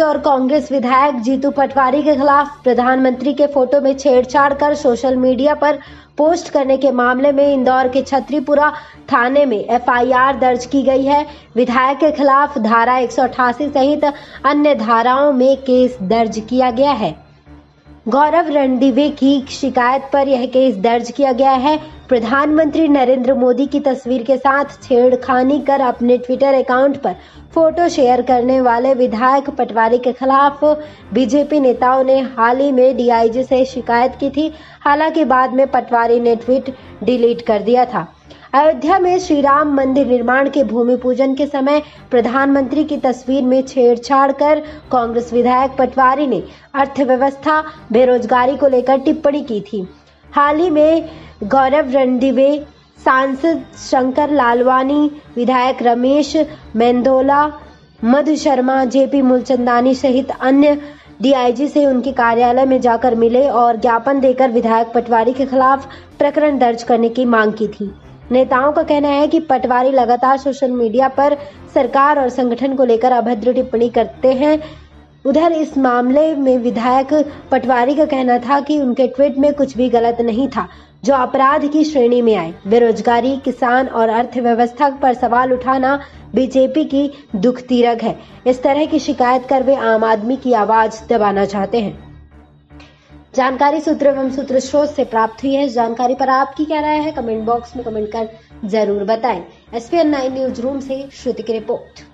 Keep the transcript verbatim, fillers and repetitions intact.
और कांग्रेस विधायक जीतू पटवारी के खिलाफ प्रधानमंत्री के फोटो में छेड़छाड़ कर सोशल मीडिया पर पोस्ट करने के मामले में इंदौर के छतरीपुरा थाने में एफ आई आर दर्ज की गई है। विधायक के खिलाफ धारा एक सौ अठासी सहित अन्य धाराओं में केस दर्ज किया गया है। गौरव रणदीवे की शिकायत पर यह केस दर्ज किया गया है। प्रधानमंत्री नरेंद्र मोदी की तस्वीर के साथ छेड़खानी कर अपने ट्विटर अकाउंट पर फोटो शेयर करने वाले विधायक पटवारी के खिलाफ बीजेपी नेताओं ने हाल ही में डी आई जी से शिकायत की थी। हालांकि बाद में पटवारी ने ट्वीट डिलीट कर दिया था। अयोध्या में श्री राम मंदिर निर्माण के भूमि पूजन के समय प्रधानमंत्री की तस्वीर में छेड़छाड़ कर कांग्रेस विधायक पटवारी ने अर्थव्यवस्था, बेरोजगारी को लेकर टिप्पणी की थी। हाल ही में गौरव रणदीवे, सांसद शंकर लालवानी, विधायक रमेश मेंदोला, मधु शर्मा, जे पी मूलचंदानी सहित अन्य डी आई जी से उनके कार्यालय में जाकर मिले और ज्ञापन देकर विधायक पटवारी के खिलाफ प्रकरण दर्ज करने की मांग की थी। नेताओं का कहना है कि पटवारी लगातार सोशल मीडिया पर सरकार और संगठन को लेकर अभद्र टिप्पणी करते हैं। उधर इस मामले में विधायक पटवारी का कहना था कि उनके ट्वीट में कुछ भी गलत नहीं था जो अपराध की श्रेणी में आए। बेरोजगारी, किसान और अर्थव्यवस्था पर सवाल उठाना बीजेपी की दुखती रग है। इस तरह की शिकायत कर वे आम आदमी की आवाज दबाना चाहते हैं। जानकारी सूत्र एवं सूत्र स्रोत से प्राप्त हुई है। इस जानकारी पर आपकी क्या राय है, कमेंट बॉक्स में कमेंट कर जरूर बताएं। S P N nine news room से श्रुति की रिपोर्ट।